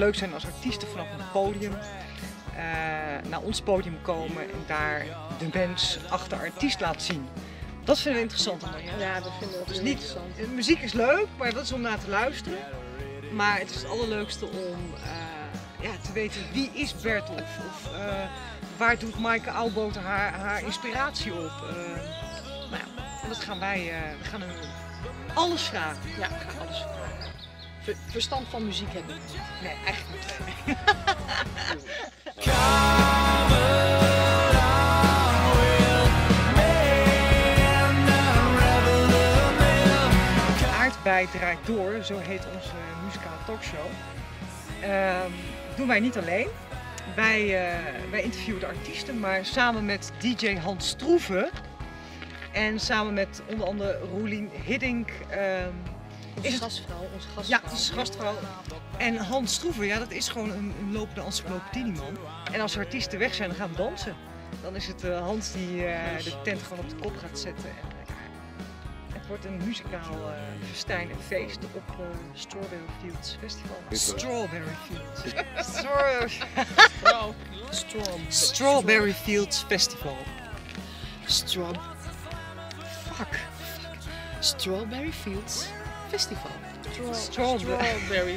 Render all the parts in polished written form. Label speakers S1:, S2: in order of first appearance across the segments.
S1: leuk zijn als artiesten vanaf een podium naar ons podium komen en daar de mens achter artiest laat zien. Dat vinden we interessant.
S2: Ja, dat vinden we
S1: dus
S2: heel
S1: niet,
S2: interessant.
S1: muziek is leuk, maar dat is om naar te luisteren. Maar het is het allerleukste om te weten wie is Bertolf of waar doet Maaike Oudboter haar inspiratie op. En dat gaan wij, we gaan hem alles vragen.
S2: Ja, we gaan alles vragen. Verstand van muziek hebben.
S1: Nee, eigenlijk niet. Aardbei draait door, zo heet onze muzikale talkshow. Doen wij niet alleen. Wij interviewen de artiesten, maar samen met DJ Hans Stroeve en samen met onder andere Roelien Hiddink.
S2: Onze gastvrouw.
S1: Ja, dat is gastvrouw. En Hans Stroeve, ja, dat is gewoon een lopende encyclopedieman. En als artiesten weg zijn, dan gaan we dansen. Dan is het Hans die de tent gewoon op de kop gaat zetten. En, het wordt een muzikaal festijn en feest op Strawberry Fields Festival. Strawberry Fields. Strawberry Fields Festival.
S2: Strawberry Fields Festival.
S1: Strawberry.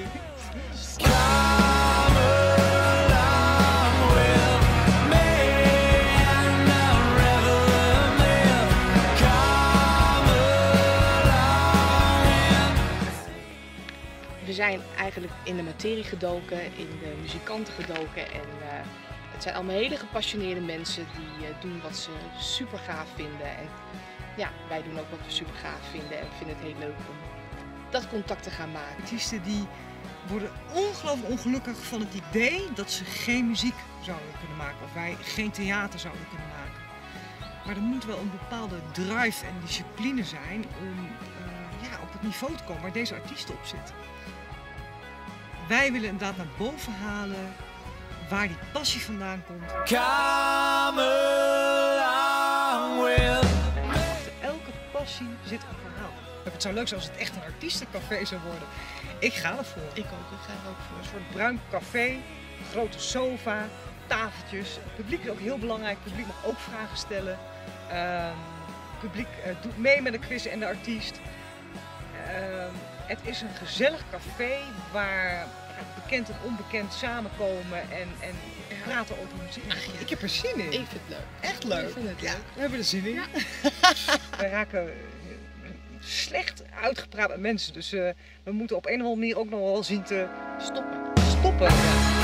S2: We zijn eigenlijk in de materie gedoken, in de muzikanten gedoken en het zijn allemaal hele gepassioneerde mensen die doen wat ze super gaaf vinden. En ja, wij doen ook wat we super gaaf vinden en vinden het heel leuk om dat contact te gaan maken.
S1: Artiesten die worden ongelooflijk ongelukkig van het idee dat ze geen muziek zouden kunnen maken of wij geen theater zouden kunnen maken. Maar er moet wel een bepaalde drive en discipline zijn om op het niveau te komen waar deze artiesten op zitten. Wij willen inderdaad naar boven halen waar die passie vandaan komt. Achter elke passie zit een verhaal. Het zou leuk zijn als het echt een artiestencafé zou worden. Ik ga ervoor.
S2: Ik ga er ook voor.
S1: Een soort bruin café, een grote sofa, tafeltjes. Het publiek is ook heel belangrijk. Het publiek mag ook vragen stellen. Het publiek doet mee met de quiz en de artiest. Het is een gezellig café waar bekend en onbekend samenkomen en praten over muziek. Ik heb er zin in.
S2: Ik vind het leuk.
S1: Echt leuk.
S2: Ik vind het leuk.
S1: We hebben er zin in. Ja. Wij raken slecht uitgepraat met mensen, dus we moeten op een of andere manier ook nog wel zien te
S2: Stoppen.
S1: stoppen.